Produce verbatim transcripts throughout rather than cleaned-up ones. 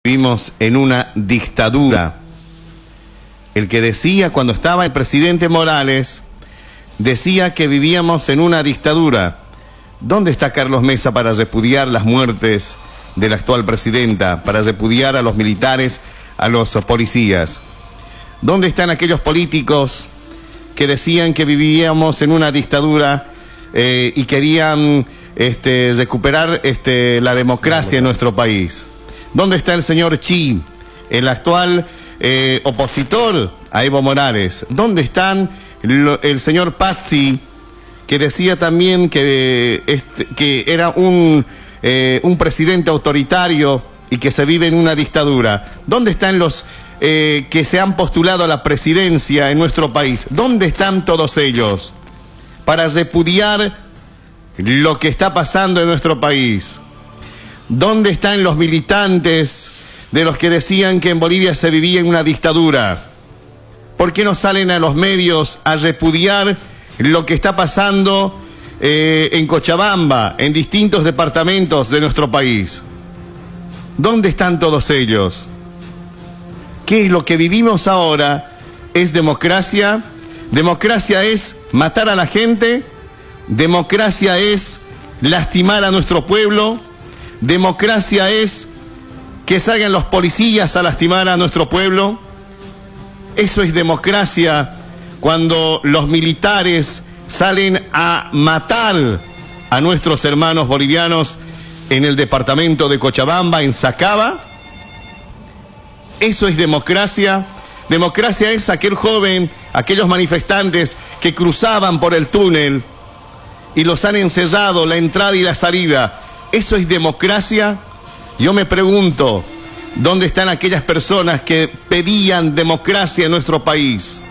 Vivimos en una dictadura. El que decía cuando estaba el presidente Morales, decía que vivíamos en una dictadura. ¿Dónde está Carlos Mesa para repudiar las muertes de la actual presidenta, para repudiar a los militares, a los policías? ¿Dónde están aquellos políticos que decían que vivíamos en una dictadura eh, y querían este, recuperar este, la democracia en nuestro país? ¿Dónde está el señor Chi, el actual eh, opositor a Evo Morales? ¿Dónde están lo, el señor Pazzi, que decía también que, este, que era un, eh, un presidente autoritario y que se vive en una dictadura? ¿Dónde están los eh, que se han postulado a la presidencia en nuestro país? ¿Dónde están todos ellos para repudiar lo que está pasando en nuestro país? ¿Dónde están los militantes de los que decían que en Bolivia se vivía en una dictadura? ¿Por qué no salen a los medios a repudiar lo que está pasando eh, en Cochabamba, en distintos departamentos de nuestro país? ¿Dónde están todos ellos? ¿Qué es lo que vivimos ahora? ¿Es democracia? ¿Democracia es matar a la gente? ¿Democracia es lastimar a nuestro pueblo? ¿Democracia es que salgan los policías a lastimar a nuestro pueblo? Eso es democracia, cuando los militares salen a matar a nuestros hermanos bolivianos en el departamento de Cochabamba, en Sacaba. Eso es democracia. Democracia es aquel joven, aquellos manifestantes que cruzaban por el túnel y los han encerrado la entrada y la salida. ¿Eso es democracia? Yo me pregunto, ¿dónde están aquellas personas que pedían democracia en nuestro país?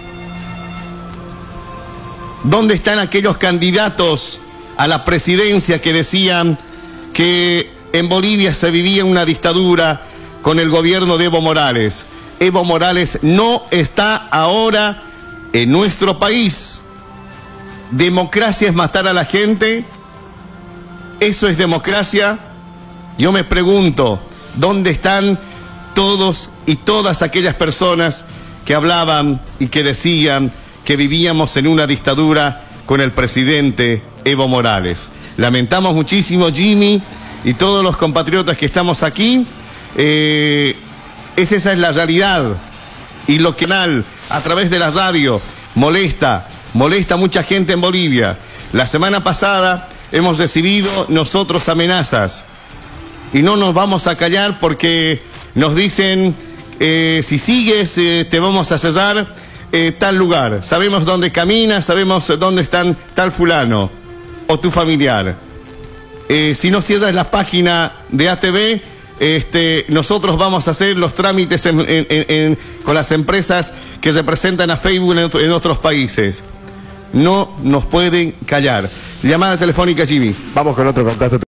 ¿Dónde están aquellos candidatos a la presidencia que decían que en Bolivia se vivía una dictadura con el gobierno de Evo Morales? Evo Morales no está ahora en nuestro país. ¿Democracia es matar a la gente? ¿Eso es democracia? Yo me pregunto, ¿dónde están todos y todas aquellas personas que hablaban y que decían que vivíamos en una dictadura con el presidente Evo Morales? Lamentamos muchísimo, Jimmy, y todos los compatriotas que estamos aquí. Eh, esa es la realidad. Y lo que a través de la radio molesta, molesta a mucha gente en Bolivia. La semana pasada hemos recibido nosotros amenazas y no nos vamos a callar porque nos dicen eh, si sigues eh, te vamos a cerrar eh, tal lugar, sabemos dónde caminas, sabemos dónde están tal fulano o tu familiar. Eh, si no cierras la página de A T V, este, nosotros vamos a hacer los trámites en, en, en, con las empresas que representan a Facebook en, en otros países. No nos pueden callar. Llamada telefónica, Jimmy. Vamos con otro contacto.